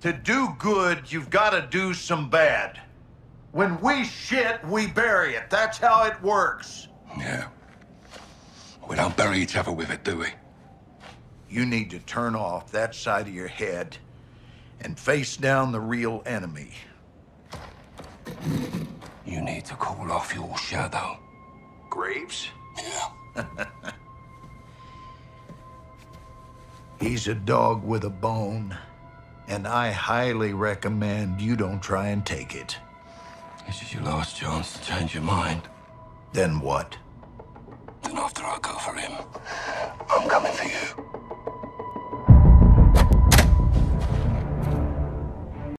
To do good, you've got to do some bad. When we shit, we bury it. That's how it works. Yeah. We don't bury each other with it, do we? You need to turn off that side of your head and face down the real enemy. You need to call off your shadow. Graves? Yeah. He's a dog with a bone, and I highly recommend you don't try and take it. This is your last chance to change your mind. Then what? Then after I go for him, I'm coming for you.